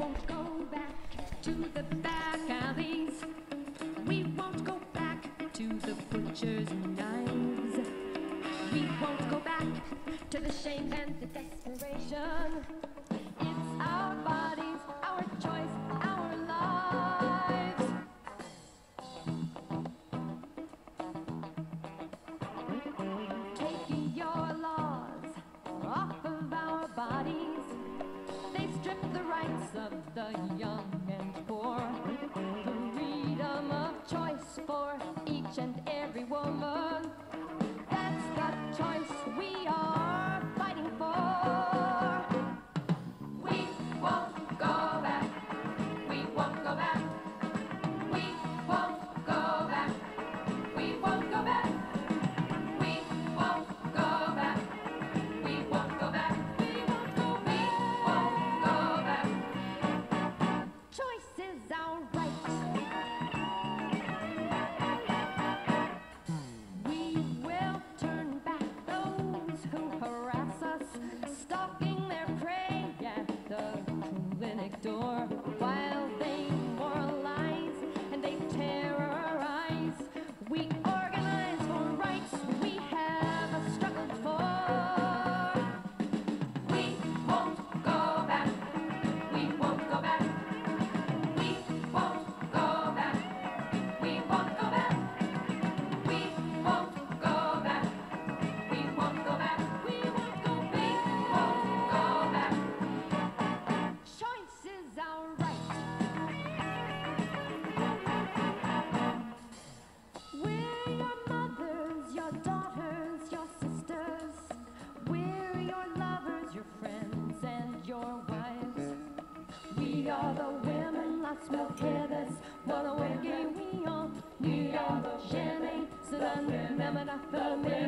won't go back to the back alleys. We won't go back to the butcher's knives. We won't go back to the shame and the desperation. It's our bodies, our choice, our lives. Taking your laws off of our bodies, they strip the rights of the young and poor. Freedom of choice for each and every woman. That's the choice we are fighting for. We won't go back. We won't go back. We won't go back. We won't go back. We won't go back. We won't go back. We won't go back. We won't go back. Choice is our right. We will turn back those who harass us, stalking their prey at the clinic door, while they moralize and they terrorize. We organize for rights we have struggled for. We won't go back. We won't go back. We won't go back. We won't go back. We won't go back. We won't go back. We won't go back. We won't go back. Choice is our right. We're your mothers, your daughters, your sisters. We're your lovers, your friends, and your wives. We are the women, lots more headers. What a way we are. We are the chaînés, c'est la même affaire.